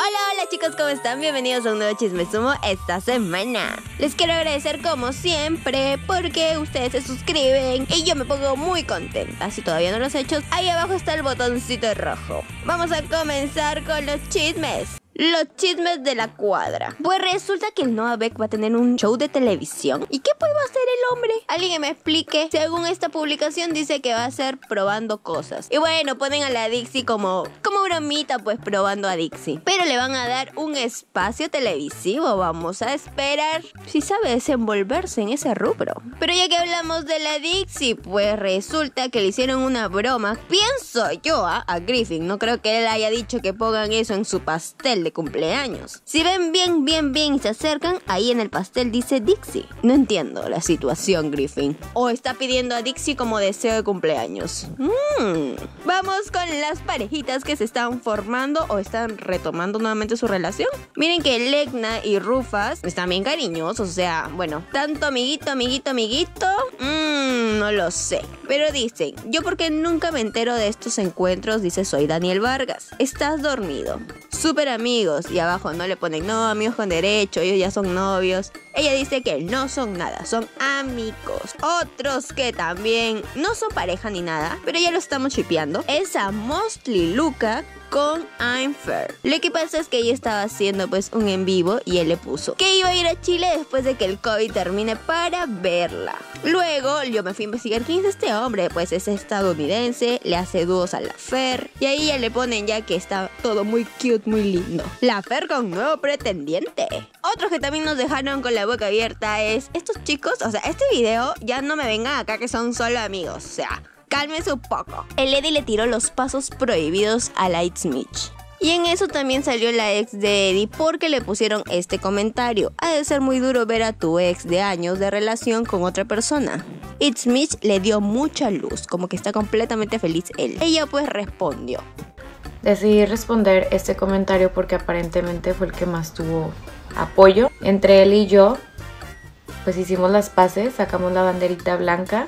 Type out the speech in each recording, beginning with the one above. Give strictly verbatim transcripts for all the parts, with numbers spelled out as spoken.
Hola, hola chicos, ¿cómo están? Bienvenidos a un nuevo Chisme Sumo esta semana. Les quiero agradecer como siempre porque ustedes se suscriben y yo me pongo muy contenta. Si todavía no lo has hecho, ahí abajo está el botoncito rojo. Vamos a comenzar con los chismes. Los chismes de la cuadra. Pues resulta que el Noah Beck va a tener un show de televisión. ¿Y qué puede hacer el hombre? Alguien que me explique. Según esta publicación dice que va a ser probando cosas. Y bueno, ponen a la Dixie como, como bromita, pues probando a Dixie. Pero le van a dar un espacio televisivo. Vamos a esperar si sabe desenvolverse en ese rubro. Pero ya que hablamos de la Dixie, pues resulta que le hicieron una broma. Pienso yo ¿eh? a Griffin. No creo que él haya dicho que pongan eso en su pastel de cumpleaños. Si ven bien, bien, bien y se acercan, ahí en el pastel dice Dixie. No entiendo la situación, Griffin. O está pidiendo a Dixie como deseo de cumpleaños. Mm. Vamos con las parejitas que se están formando o están retomando nuevamente su relación. Miren que Legna y Rufus están bien cariñosos. O sea, bueno, tanto amiguito, amiguito, amiguito. Mmm, no lo sé. Pero dicen, yo porque nunca me entero de estos encuentros, dice soy Daniel Vargas. Estás dormido. Súper amigos. Y abajo no le ponen no, amigos con derecho, ellos ya son novios. Ella dice que no son nada, son amigos. Otros que también no son pareja ni nada, pero ya lo estamos shipeando, es a Mostly Luca con I'm Fair. Lo que pasa es que ella estaba haciendo pues un en vivo y él le puso que iba a ir a Chile después de que el COVID termine para verla. Luego yo me fui a investigar quién es este hombre, pues es estadounidense, le hace dúos a la Fer y ahí ya le ponen ya que está todo muy cute, muy lindo. La Fer con nuevo pretendiente. Otros que también nos dejaron con la boca abierta es estos chicos, o sea, este video ya no me vengan acá que son solo amigos, o sea, cálmese un poco. El Eddie le tiró los pasos prohibidos a la It's Mitch. Y en eso también salió la ex de Eddie porque le pusieron este comentario. Ha de ser muy duro ver a tu ex de años de relación con otra persona. It's Mitch le dio mucha luz, como que está completamente feliz él. Ella pues respondió. Decidí responder este comentario porque aparentemente fue el que más tuvo apoyo. Entre él y yo, pues hicimos las paces, sacamos la banderita blanca.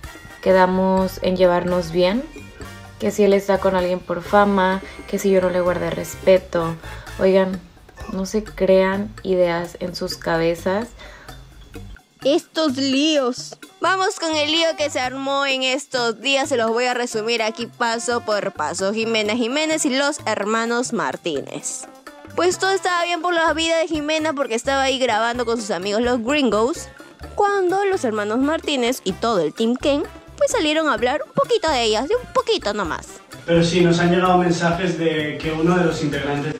Quedamos en llevarnos bien, que si él está con alguien por fama, que si yo no le guardé respeto. Oigan, no se crean ideas en sus cabezas. Estos líos. Vamos con el lío que se armó en estos días, se los voy a resumir aquí paso por paso. Jimena Jiménez y los hermanos Martínez. Pues todo estaba bien por la vida de Jimena porque estaba ahí grabando con sus amigos los Gringos, cuando los hermanos Martínez y todo el Team Ken pues salieron a hablar un poquito de ellas, de un poquito nomás. Pero sí, nos han llegado mensajes de que uno de los integrantes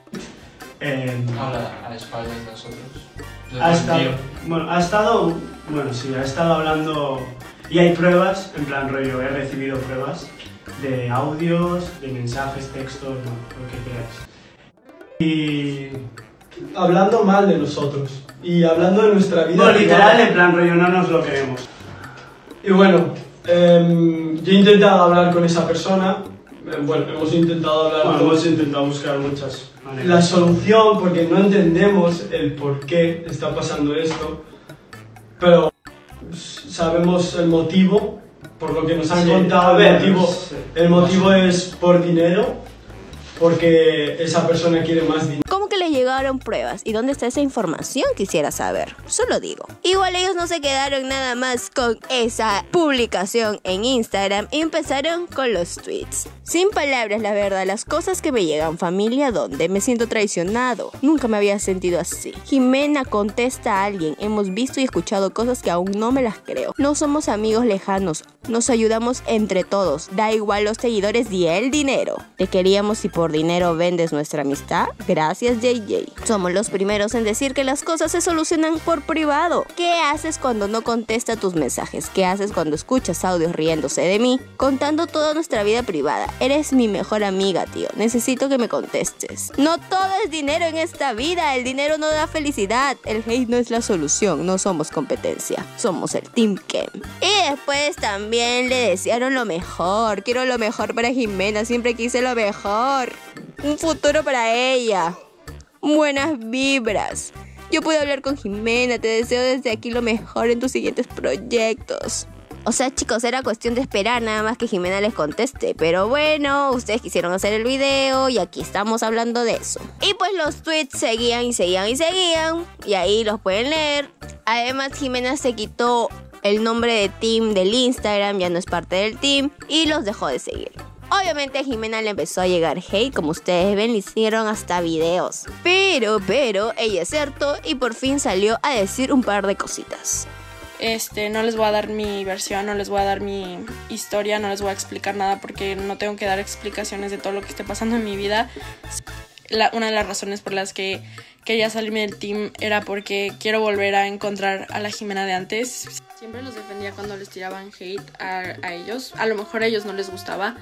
eh, habla a espaldas de nosotros. Ha estado, bueno, ha estado, bueno, sí, ha estado hablando y hay pruebas, en plan rollo, he recibido pruebas de audios, de mensajes, textos, no, lo que queráis. Y hablando mal de nosotros y hablando de nuestra vida. Bueno, literal, en plan rollo, no nos lo queremos. Y bueno, eh, yo he intentado hablar con esa persona, eh, bueno, hemos intentado hablar Bueno, con... hemos intentado buscar muchas maneras. La solución, porque no entendemos el por qué está pasando esto, pero sabemos el motivo, por lo que nos han Sí, contado, ver, el motivo, sí. el motivo es por dinero, porque esa persona quiere más dinero. ¿Cómo que le llegaron pruebas? ¿Y dónde está esa información? Quisiera saber. Solo digo. Igual ellos no se quedaron nada más con esa publicación en Instagram y empezaron con los tweets. Sin palabras, la verdad, las cosas que me llegan. Familia, ¿dónde? Me siento traicionado. Nunca me había sentido así. Jimena contesta a alguien. Hemos visto y escuchado cosas que aún no me las creo. No somos amigos lejanos. Nos ayudamos entre todos. Da igual los seguidores y el dinero. Te queríamos y por dinero vendes nuestra amistad. Gracias, J J. Somos los primeros en decir que las cosas se solucionan por privado. ¿Qué haces cuando no contesta tus mensajes? ¿Qué haces cuando escuchas audios riéndose de mí? Contando toda nuestra vida privada. Eres mi mejor amiga, tío. Necesito que me contestes. No todo es dinero en esta vida. El dinero no da felicidad. El hate no es la solución. No somos competencia. Somos el Team Ken. Y después también le desearon lo mejor. Quiero lo mejor para Jimena. Siempre quise lo mejor. Un futuro para ella. Buenas vibras. Yo puedo hablar con Jimena. Te deseo desde aquí lo mejor en tus siguientes proyectos. O sea, chicos, era cuestión de esperar nada más que Jimena les conteste. Pero bueno, ustedes quisieron hacer el video y aquí estamos hablando de eso. Y pues los tweets seguían y seguían y seguían. Y ahí los pueden leer. Además, Jimena se quitó el nombre de team del Instagram, ya no es parte del team. Y los dejó de seguir. Obviamente a Jimena le empezó a llegar hate, como ustedes ven, le hicieron hasta videos. Pero, pero, ella acertó y por fin salió a decir un par de cositas. Este, no les voy a dar mi versión, no les voy a dar mi historia, no les voy a explicar nada porque no tengo que dar explicaciones de todo lo que esté pasando en mi vida. La, una de las razones por las que quería salirme del team era porque quiero volver a encontrar a la Jimena de antes. Siempre los defendía cuando les tiraban hate a, a ellos. A lo mejor a ellos no les gustaba,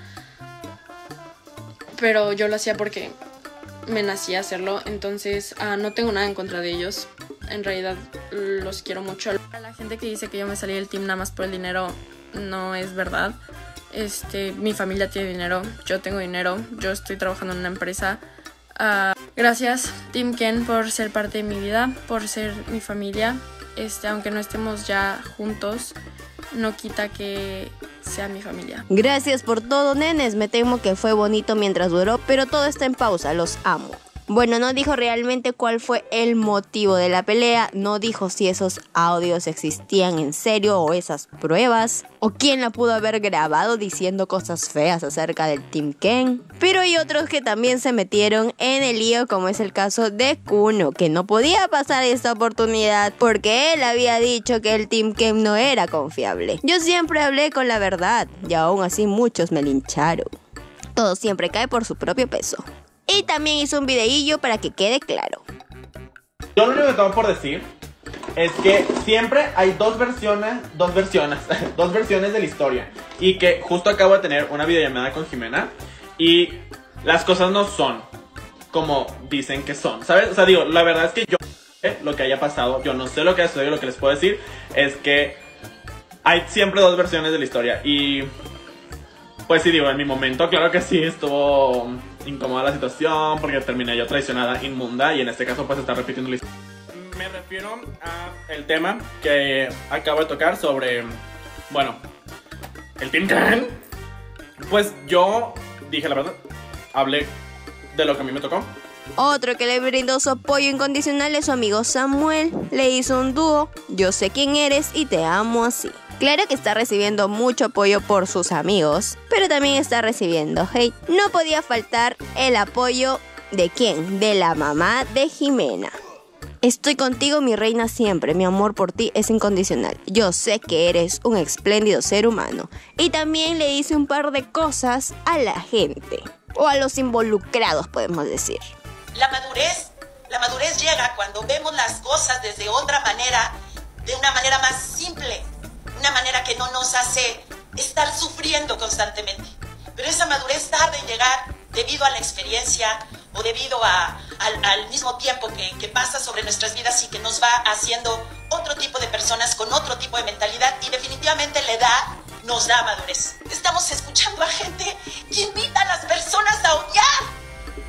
pero yo lo hacía porque me nacía hacerlo. Entonces uh, no tengo nada en contra de ellos. En realidad los quiero mucho. A la gente que dice que yo me salí del team nada más por el dinero, no es verdad. Este, mi familia tiene dinero, yo tengo dinero, yo estoy trabajando en una empresa. Uh, gracias Team Ken por ser parte de mi vida, por ser mi familia. Este, aunque no estemos ya juntos, no quita que sea mi familia. Gracias por todo, nenes. Me temo que fue bonito mientras duró, pero todo está en pausa. Los amo. Bueno, no dijo realmente cuál fue el motivo de la pelea, no dijo si esos audios existían en serio o esas pruebas, o quién la pudo haber grabado diciendo cosas feas acerca del Team Ken. Pero hay otros que también se metieron en el lío, como es el caso de Kuno, que no podía pasar esta oportunidad porque él había dicho que el Team Ken no era confiable. Yo siempre hablé con la verdad y aún así muchos me lincharon. Todo siempre cae por su propio peso. Y también hizo un videillo para que quede claro. Yo lo único que tengo por decir es que siempre hay dos versiones, dos versiones, dos versiones de la historia. Y que justo acabo de tener una videollamada con Jimena y las cosas no son como dicen que son, ¿sabes? O sea, digo, la verdad es que yo no sé lo que haya pasado, yo no sé lo que ha sucedido, lo que les puedo decir es que hay siempre dos versiones de la historia. Y pues sí, digo, en mi momento claro que sí estuvo incómoda la situación porque terminé yo traicionada, inmunda, y en este caso pues está repitiendo la historia. Me refiero a el tema que acabo de tocar sobre, bueno, el Team Ken. Pues yo dije la verdad, hablé de lo que a mí me tocó. Otro que le brindó su apoyo incondicional es su amigo Samuel. Le hizo un dúo, yo sé quién eres y te amo así. Claro que está recibiendo mucho apoyo por sus amigos, pero también está recibiendo hate. No podía faltar el apoyo de ¿quién? De la mamá de Jimena. Estoy contigo, mi reina, siempre. Mi amor por ti es incondicional. Yo sé que eres un espléndido ser humano. Y también le hice un par de cosas a la gente, o a los involucrados, podemos decir. La madurez, la madurez llega cuando vemos las cosas desde otra manera, de una manera más simple, una manera que no nos hace estar sufriendo constantemente. Pero esa madurez tarda en llegar debido a la experiencia o debido a, al, al mismo tiempo que, que pasa sobre nuestras vidas y que nos va haciendo otro tipo de personas con otro tipo de mentalidad, y definitivamente la edad nos da madurez. Estamos escuchando a gente que invita a las personas a odiar.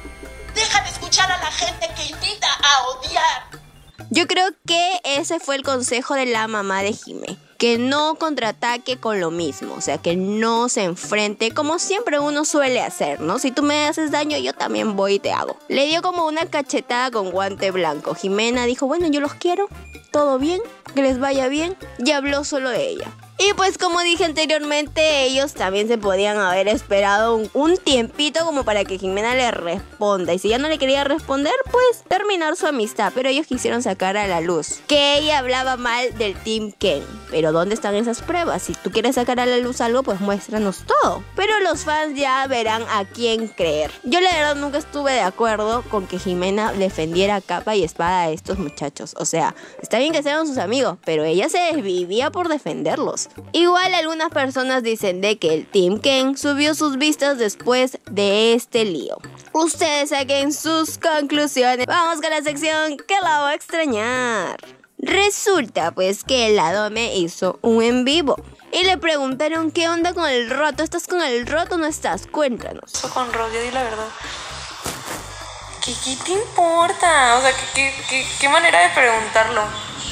Deja de escuchar a la gente que invita a odiar. Yo creo que ese fue el consejo de la mamá de Jime. Que no contraataque con lo mismo, o sea, que no se enfrente como siempre uno suele hacer, ¿no? Si tú me haces daño, yo también voy y te hago. Le dio como una cachetada con guante blanco. Jimena dijo, bueno, yo los quiero, todo bien, que les vaya bien, y habló solo de ella. Y pues como dije anteriormente, ellos también se podían haber esperado un, un tiempito como para que Jimena le responda. Y si ya no le quería responder, pues terminar su amistad. Pero ellos quisieron sacar a la luz que ella hablaba mal del Team Ken. Pero ¿dónde están esas pruebas? Si tú quieres sacar a la luz algo, pues muéstranos todo. Pero los fans ya verán a quién creer. Yo la verdad nunca estuve de acuerdo con que Jimena defendiera a capa y espada a estos muchachos. O sea, está bien que sean sus amigos, pero ella se desvivía por defenderlos. Igual algunas personas dicen de que el Team Ken subió sus vistas después de este lío. Ustedes saquen sus conclusiones. Vamos con la sección que la voy a extrañar. Resulta pues que el Adome hizo un en vivo y le preguntaron qué onda con el roto. ¿Estás con el roto o no estás? Cuéntanos. Con Rodio, di la verdad. ¿Qué, qué te importa? O sea, ¿qué, qué, qué, qué manera de preguntarlo?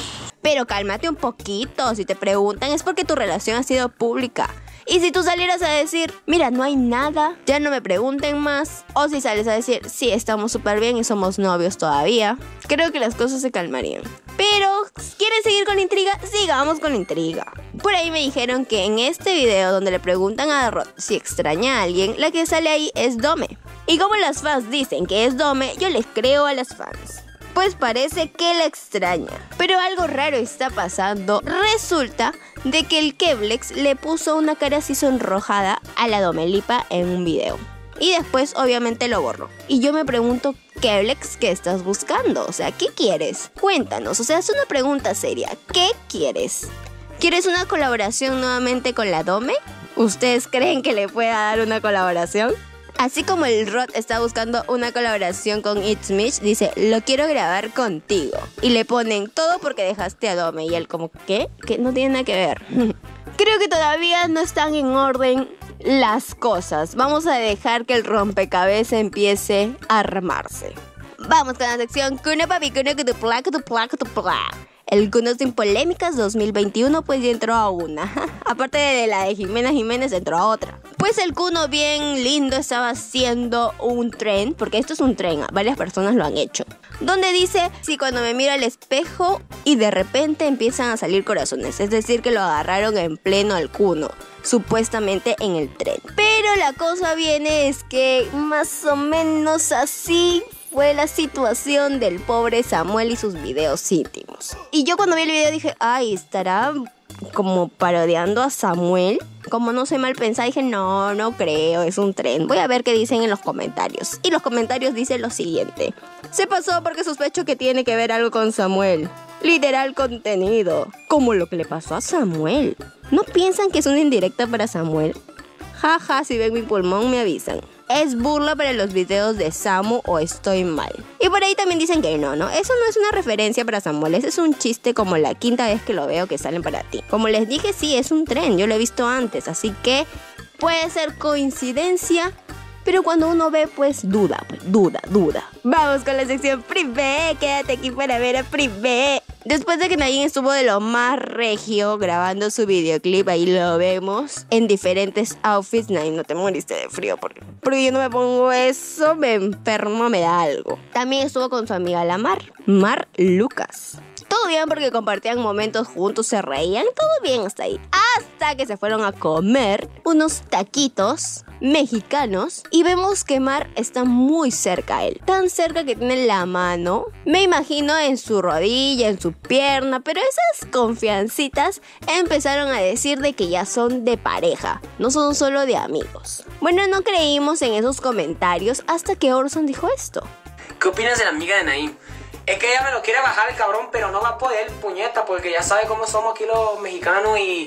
Pero cálmate un poquito, si te preguntan es porque tu relación ha sido pública. Y si tú salieras a decir, mira, no hay nada, ya no me pregunten más. O si sales a decir, sí, estamos súper bien y somos novios todavía, creo que las cosas se calmarían. Pero, ¿quieren seguir con la intriga? Sigamos con la intriga. Por ahí me dijeron que en este video donde le preguntan a Rod si extraña a alguien, la que sale ahí es Dome. Y como las fans dicen que es Dome, yo les creo a las fans. Pues parece que la extraña. Pero algo raro está pasando. Resulta de que el Keblex le puso una cara así sonrojada a la Domelipa en un video. Y después obviamente lo borró. Y yo me pregunto, Keblex, ¿qué estás buscando? O sea, ¿qué quieres? Cuéntanos, o sea, es una pregunta seria. ¿Qué quieres? ¿Quieres una colaboración nuevamente con la Dome? ¿Ustedes creen que le pueda dar una colaboración? Así como el Rod está buscando una colaboración con It's Mitch, dice, lo quiero grabar contigo. Y le ponen todo porque dejaste a Dome. Y él como, ¿qué? Que no tiene nada que ver. Creo que todavía no están en orden las cosas. Vamos a dejar que el rompecabezas empiece a armarse. Vamos con la sección Kuno Papi Kuno Kutupla Kutupla Kutupla. El Kuno sin polémicas dos mil veintiuno pues ya entró a una. Aparte de la de Jimena Jiménez entró a otra. Pues el Kuno bien lindo estaba haciendo un tren, porque esto es un tren, varias personas lo han hecho, donde dice, si cuando me miro al espejo y de repente empiezan a salir corazones, es decir que lo agarraron en pleno al Kuno, supuestamente en el tren. Pero la cosa viene es que más o menos así fue la situación del pobre Samuel y sus videos íntimos. Y yo cuando vi el video dije, ay, estará como parodiando a Samuel. Como no soy mal pensada, dije, no, no creo, es un tren. Voy a ver qué dicen en los comentarios. Y los comentarios dicen lo siguiente. Se pasó porque sospecho que tiene que ver algo con Samuel. Literal contenido. Como lo que le pasó a Samuel. ¿No piensan que es una indirecta para Samuel? Jaja, ja, si ven mi pulmón me avisan. Es burla para los videos de Samu o estoy mal. Y por ahí también dicen que no, ¿no? Eso no es una referencia para Samuel. Ese es un chiste como la quinta vez que lo veo que salen para ti. Como les dije, sí, es un tren. Yo lo he visto antes. Así que puede ser coincidencia. Pero cuando uno ve, pues duda, pues, duda, duda. Vamos con la sección Privé. Quédate aquí para ver a Privé. Después de que Naim estuvo de lo más regio grabando su videoclip, ahí lo vemos en diferentes outfits. Naim, no te moriste de frío porque, porque yo no me pongo eso, me enfermo, me da algo. También estuvo con su amiga la Mar, Mar Lucas. Todo bien porque compartían momentos juntos, se reían, todo bien hasta ahí. Hasta que se fueron a comer unos taquitos mexicanos y vemos que Mar está muy cerca a él. Tan cerca que tiene la mano, me imagino en su rodilla, en su pierna, pero esas confiancitas empezaron a decir de que ya son de pareja, no son solo de amigos. Bueno, no creímos en esos comentarios hasta que Orson dijo esto. ¿Qué opinas de la amiga de Naim? Es que ella me lo quiere bajar el cabrón, pero no va a poder, puñeta, porque ya sabe cómo somos aquí los mexicanos y...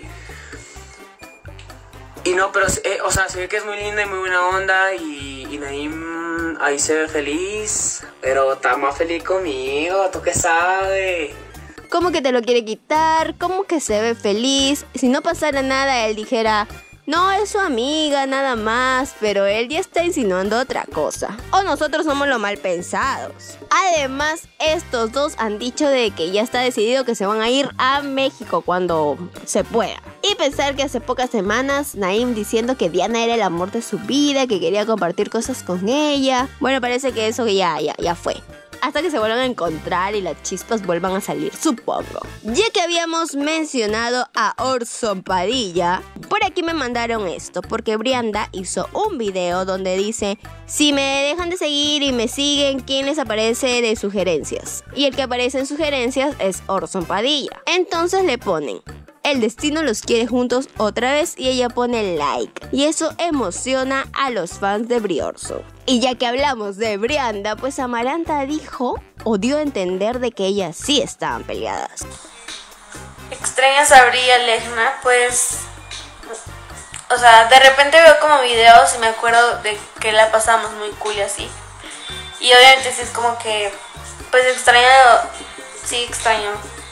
Y no, pero, eh, o sea, se ve que es muy linda y muy buena onda y, y Naim ahí se ve feliz, pero está más feliz conmigo, ¿tú qué sabes? ¿Cómo que te lo quiere quitar? ¿Cómo que se ve feliz? Si no pasara nada, él dijera... No, es su amiga, nada más, pero él ya está insinuando otra cosa. O nosotros somos los mal pensados. Además, estos dos han dicho de que ya está decidido que se van a ir a México cuando se pueda. Y pensar que hace pocas semanas, Naim diciendo que Diana era el amor de su vida, que quería compartir cosas con ella. Bueno, parece que eso ya, ya, ya fue. Hasta que se vuelvan a encontrar y las chispas vuelvan a salir, supongo. Ya que habíamos mencionado a Orson Padilla, por aquí me mandaron esto, porque Brianda hizo un video donde dice: si me dejan de seguir y me siguen, ¿quién les aparece de sugerencias? Y el que aparece en sugerencias es Orson Padilla. Entonces le ponen: el destino los quiere juntos otra vez, y ella pone like. Y eso emociona a los fans de Briorso. Y ya que hablamos de Brianda, pues Amaranta dijo o dio a entender de que ellas sí estaban peleadas. ¿Extrañas a Bri y a Legna? Pues... O sea, de repente veo como videos y me acuerdo de que la pasamos muy cool y así. Y obviamente sí es como que... Pues extraño... Sí, extraño.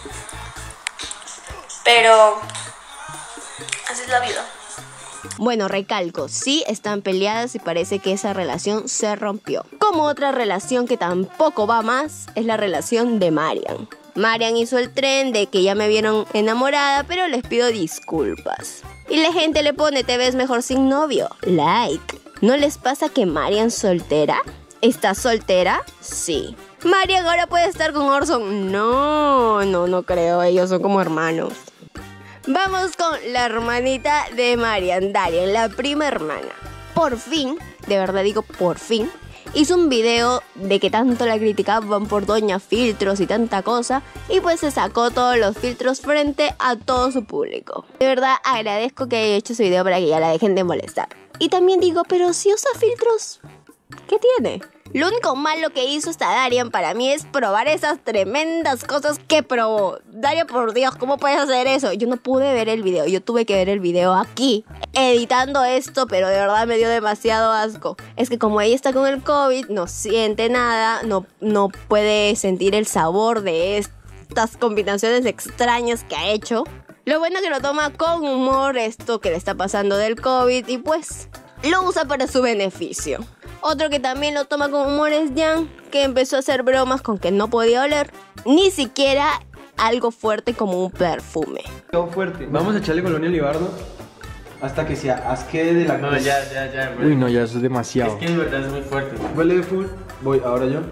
Pero... así es la vida. Bueno, recalco, sí están peleadas y parece que esa relación se rompió. Como otra relación que tampoco va más es la relación de Marian. Marian hizo el tren de que ya me vieron enamorada, pero les pido disculpas. Y la gente le pone, te ves mejor sin novio. Like. ¿No les pasa que Marian soltera? ¿Estás soltera? Sí. ¿Marian ahora puede estar con Orson? No, no, no creo. Ellos son como hermanos. Vamos con la hermanita de Marian, Darian, la prima hermana. Por fin, de verdad digo por fin, hizo un video de que tanto la criticaban por Doña Filtros y tanta cosa, y pues se sacó todos los filtros frente a todo su público. De verdad agradezco que haya hecho ese video para que ya la dejen de molestar. Y también digo, pero si usa filtros, ¿qué tiene? Lo único malo que hizo esta Darian para mí es probar esas tremendas cosas que probó. Darian, por Dios, ¿cómo puedes hacer eso? Yo no pude ver el video, yo tuve que ver el video aquí, editando esto, pero de verdad me dio demasiado asco. Es que como ella está con el COVID, no siente nada, no, no puede sentir el sabor de estas combinaciones extrañas que ha hecho. Lo bueno es que lo toma con humor esto que le está pasando del COVID y pues lo usa para su beneficio. Otro que también lo toma con humor es Jan, que empezó a hacer bromas con que no podía oler ni siquiera algo fuerte como un perfume. Todo fuerte. Vamos a echarle colonia Libardo hasta que se asque de la No, cosa. ya, ya, ya. Bro. Uy, no, ya eso es demasiado. Es que de verdad es muy fuerte. Huele de full. Voy, ahora yo.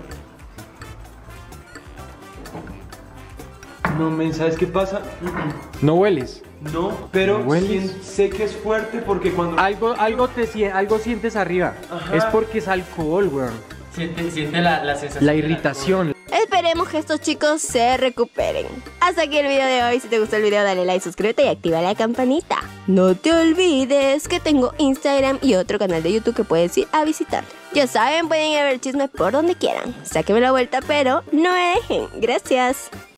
No, men, ¿sabes qué pasa? ¿No hueles? No, pero ¿No hueles? sien- sé que es fuerte porque cuando... Algo, algo, te, sie- algo sientes arriba. Ajá. Es porque es alcohol, weón. Siente, siente la, la sensación. La del irritación. Esperemos que estos chicos se recuperen. Hasta aquí el video de hoy. Si te gustó el video, dale like, suscríbete y activa la campanita. No te olvides que tengo Instagram y otro canal de YouTube que puedes ir a visitar. Ya saben, pueden ir a ver chisme por donde quieran. Sáquenme la vuelta, pero no me dejen. Gracias.